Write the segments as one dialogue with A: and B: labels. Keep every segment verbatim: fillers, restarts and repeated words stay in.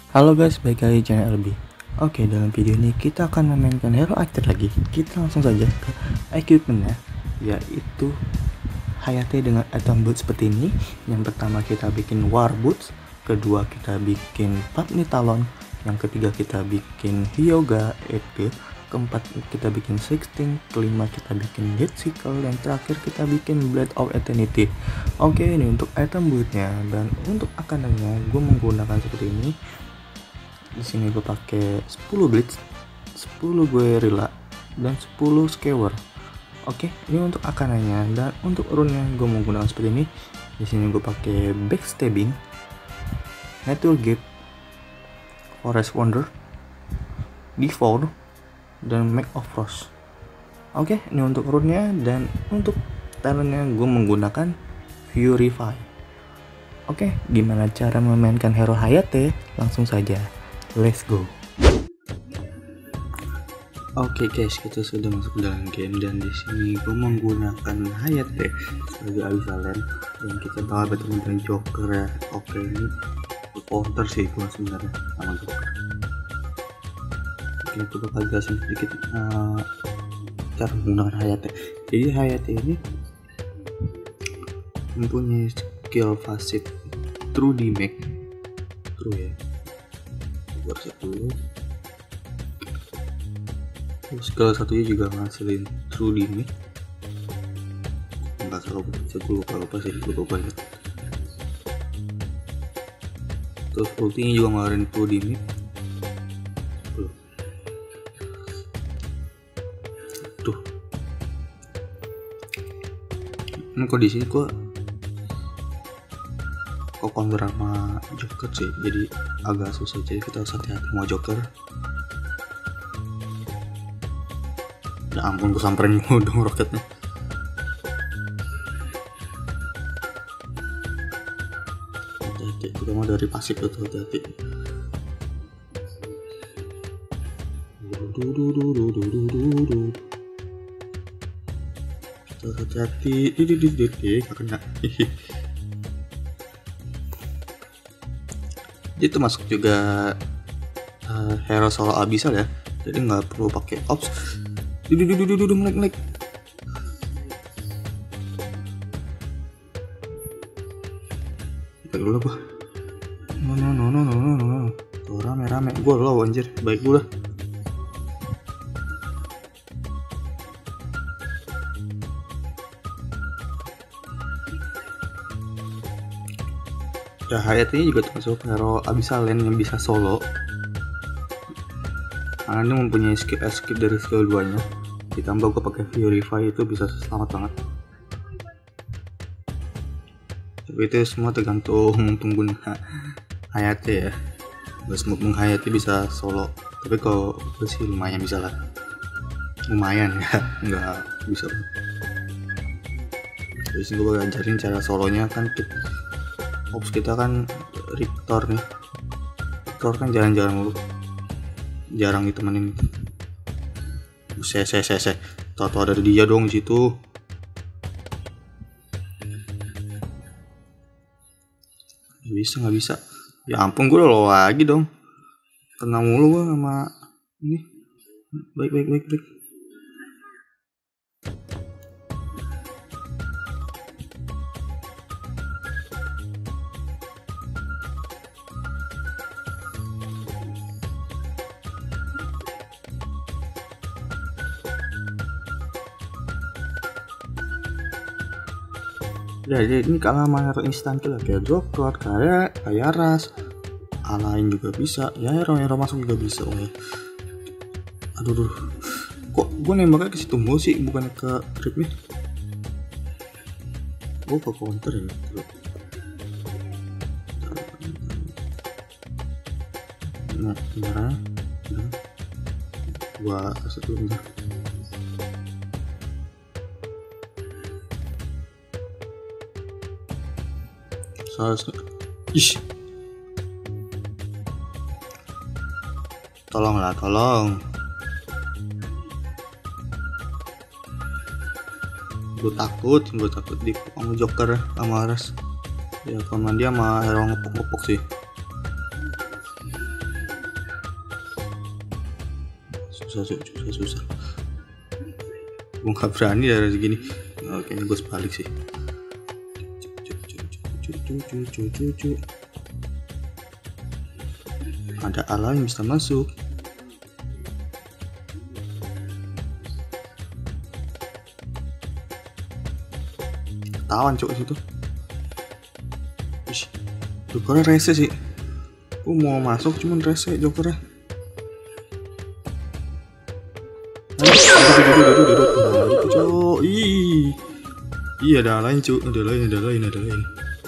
A: Halo guys, balik lagi di channel L B. Oke, dalam video ini kita akan memainkan hero actor lagi. Kita langsung saja ke equipmentnya, yaitu Hayate dengan item boot seperti ini. Yang pertama kita bikin war boots, kedua kita bikin Papni Talon, yang ketiga kita bikin Hyuga Epic, keempat kita bikin Sixteen, kelima kita bikin Dead Sickle, yang terakhir kita bikin Blade of Eternity. Oke, ini untuk item bootnya, dan untuk akanannya gue menggunakan seperti ini. Di sini gue pakai sepuluh blitz, sepuluh guerrilla, dan sepuluh skewer. Oke, ini untuk akanannya, dan untuk runnya gue menggunakan seperti ini. Di sini gue pakai backstabbing, natural gate, forest wonder, devour, dan make of frost. Oke, ini untuk runnya, dan untuk talentnya gue menggunakan purify. Oke, gimana cara memainkan hero Hayate? Langsung saja, let's go. Oke guys, kita sudah masuk ke dalam game, dan di sini gue menggunakan Hayate sebagai Abyssal, dan kita bakal bertemu dengan Joker ya. Oke, ini counter sih gue sebenarnya sama Joker. Oke, aku bakal jelasin sedikit uh, cara menggunakan Hayate. Jadi Hayate ini mempunyai skill pasif True Damage, true ya. Buat satu, skill satunya juga ngasilin True Damage. Enggak salah, saya lupa lupa sih lupa ya. Terus ultinya juga ngeluarin True Damage. Tuh, ini kok di sini kok kok counter sama Joker sih, jadi agak susah, jadi kita harus hati-hati mau Joker. Ya ampun, gue samperin mulu dong roketnya. Hati-hati, kita mau dari pasif itu, hati-hati. Hati-hati, hati-hati, gak kena. Itu masuk juga uh, hero solo Abyssal ya, jadi nggak perlu pakai ops. Dudu dudu dudu dudu melek melek. Baik dulu gua. No no no no no no no. Tuh rame rame, gua low anjir. Baik dulu. Ya, Hayate ini juga termasuk hero Abyssal yang bisa solo, karena ini mempunyai skill escape dari skill duanya. Ditambah gue pakai purify, itu bisa selamat banget. Tapi itu semua tergantung pengguna Hayate ya. Gak semua pengguna Hayate bisa solo, tapi kalau gue sih lumayan bisa lah. Lumayan ya, nggak bisa. Terus gue bakal ajarin cara solonya. Kan ops kita kan Rictor nih, Rictor kan jalan-jalan mulu, jarang ditemenin. Se se se se, tahu ada dia dong di situ. Gak bisa nggak bisa. Ya ampun, gue udah lagi dong. Kena mulu gue sama ini. Baik baik baik baik. Ya, jadi ini kalah sama hero instan kill kayak Joker, kayak kayak Ras, alain juga bisa. Ya, hero-hero masuk juga bisa. Oh ya. Aduh, aduh. Kok gue nembaknya ke situ mulu sih, bukan ke creep nih. Gue ke counter ini. Nah, merah. Gua kasih dulu bentar. Seharusnya, ish, tolonglah, tolong. Gue takut, gue takut di sama Joker sama Ras. Ya, kalau dia sama hero ngepok-ngepok sih. susah susah susah. Gue nggak berani dari segini. Oke, ini gue balik sih. Ada ala yang bisa masuk. Tawan cok situ. Ih, jokernya rese sih. Gue mau masuk cuman rese jokernya. Cok, ih, iya ada lain cok, ada lain, ada lain, ada lain.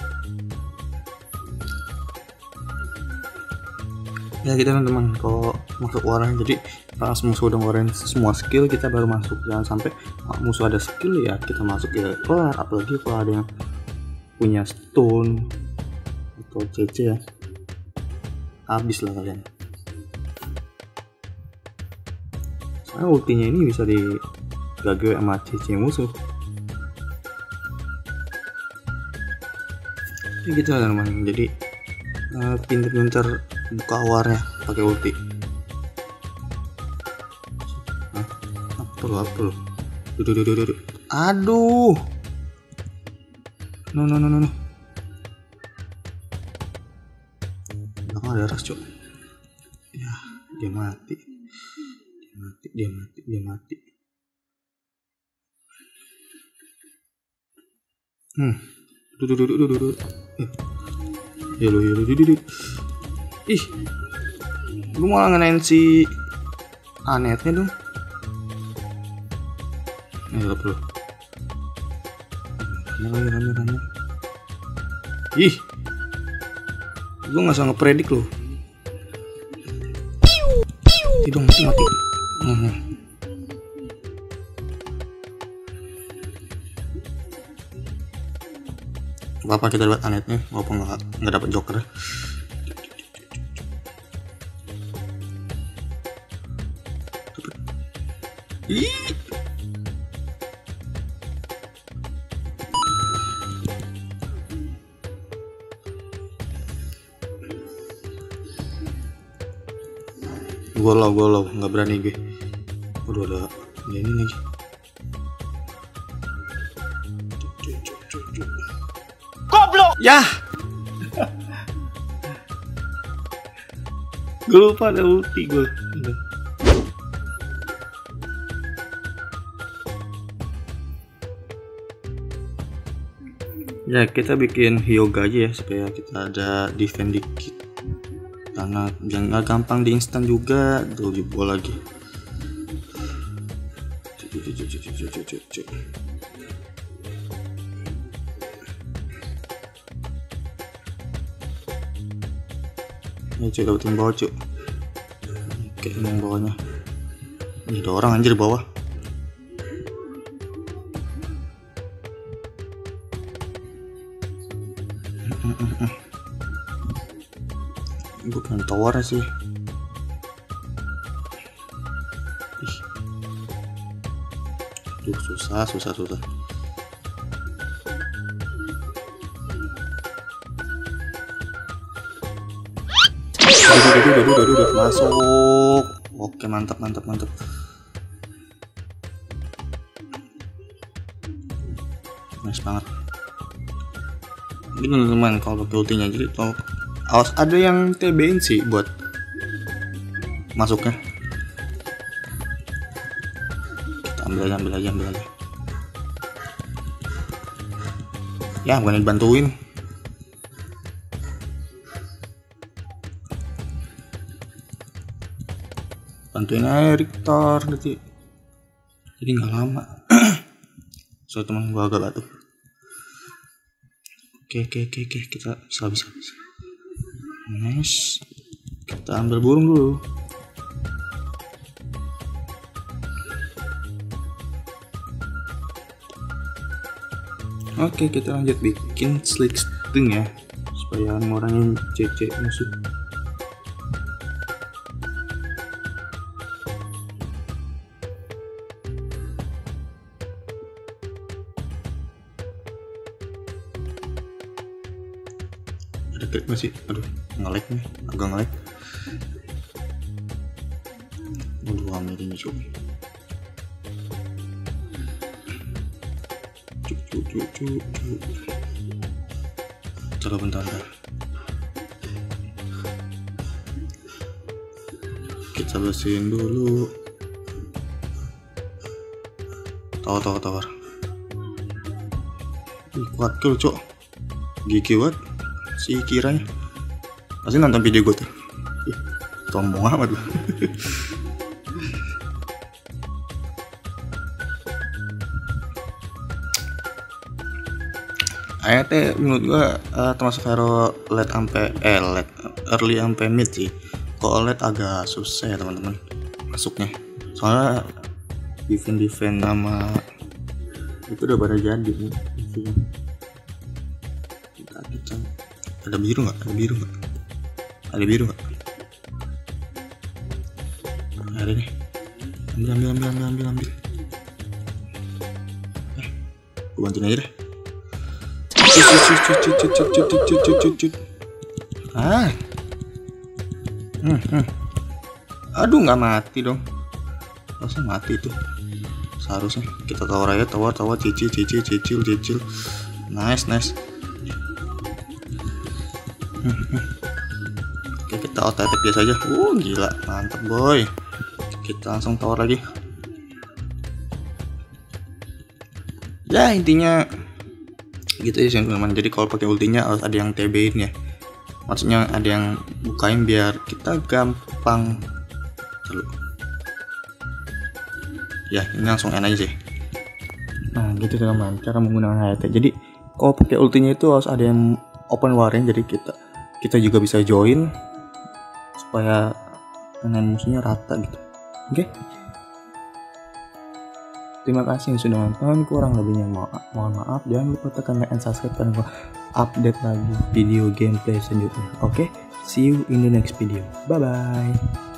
A: Ya kita teman-teman, kalau masuk warna jadi pas musuh udah ngeluarin semua skill kita baru masuk. Jangan sampai musuh ada skill ya kita masuk ya kelar. Apalagi kalau ada yang punya stone atau C C ya, habis lah kalian. Soalnya ultinya ini bisa digagal sama C C musuh. Ya gitu lah teman-teman. Jadi uh, pinter-pinter buka warnya pakai ulti. Hah? Apa lo apa lo? Duduk duduk duduk. Aduh. No no no no no. Belakang ada ras cok. Ya dia mati. Dia mati dia mati dia mati. Hmm. Duduk duduk duduk duduk. Ya lo ya lo duduk duduk. Ih, gue malah ngenain si Anetnya dong. Eh, gak perlu. Rame, rame, rame. Ih, gue gak bisa ngepredik loh. Tidak mati, mati. Hmm. Apa-apa kita dapat Anetnya, walaupun gak, gak dapet joker. Ih. Gue low, gue low, nggak berani gue. Udah ada ini lagi. Goblok! Ya. Gue lupa ada ulti gue. Ya kita bikin Hyuga aja ya supaya kita ada defend dikit, karena jangan gampang di instan juga. Tuh jebol lagi. Ini cuy dapetin bawah cuy. Oke yang bawahnya. Ini ada orang anjir bawah. Bukan tower sih. Ih. Duh, susah, susah, susah. Duh, duh, duh, duh, duh, duh, masuk. Oke, mantap, mantap, mantap. Nice banget. Ini teman-teman kalau pakai ultinya jadi kalau awas ada yang T B-in sih buat masuknya. Kita ambil aja, ambil aja, ambil aja. Ya bukan dibantuin. Bantuin aja Victor nanti. Jadi nggak lama. So teman gua agak batuk. Oke oke oke oke kita bisa bisa bisa. Nice. Kita ambil burung dulu. Oke kita lanjut bikin slick string ya supaya ngurangin C C musuh. Klik masih, aduh nge-lag nih, agak nge-lag. Aduh, ambil ini cuk. Cuk cuk cuk cuk cuk. Coba bentar, bentar. Kita bersihin dulu. Tawar tawar tawar. Ih, kuat kill cok. Gigi banget si kiranya. Pasti nonton video gue tuh. Ih, sombong amat lu. Ayat teh menurut gua uh, termasuk hero late ampe eh late early ampe mid sih. Kalau late agak susah ya teman-teman masuknya. Soalnya defense defense nama itu udah pada jadi nih. Kita kita ada biru nggak? Ada biru nggak? Ada biru nggak? Ada nih. Ambil ambil ambil ambil ambil ambil. Eh, gua bantuin aja deh. Ah, hmm, hmm. Aduh nggak mati dong, harusnya mati tuh. Seharusnya kita tawar aja, tawar tawar cicil cicil cicil cicil. Nice nice. Hmm, hmm. Oke kita otak biasa aja. Uh gila mantap boy. Kita langsung tawar lagi. Ya intinya gitu ya teman-teman. Jadi kalau pakai ultinya harus ada yang T B-in ya, maksudnya ada yang bukain biar kita gampang. Lalu ya ini langsung enak aja sih. Nah gitu teman-teman cara menggunakan H T. Jadi kalau pakai ultinya itu harus ada yang open warren, jadi kita kita juga bisa join supaya dengan musuhnya rata gitu. Oke, terima kasih yang sudah nonton. Kurang lebihnya mo mohon maaf. Jangan lupa tekan like and subscribe karena gue update lagi video gameplay selanjutnya. Oke, okay? See you in the next video. Bye bye.